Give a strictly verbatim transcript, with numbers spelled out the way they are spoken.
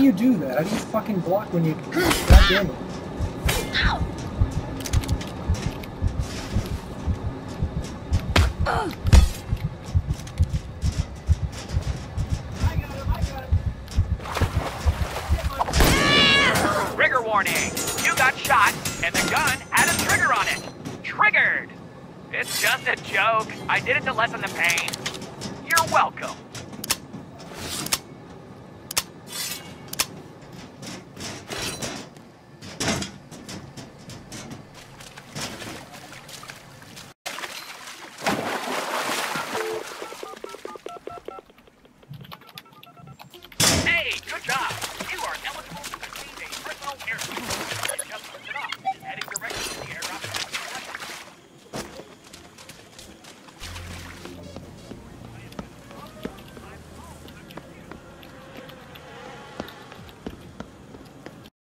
do you do that? How do you fucking block when you... God damn it. Ow! Uh. Trigger warning! You got shot, and the gun had a trigger on it! Triggered! It's just a joke. I did it to lessen the pain. You're welcome. Hey, good job. You are eligible.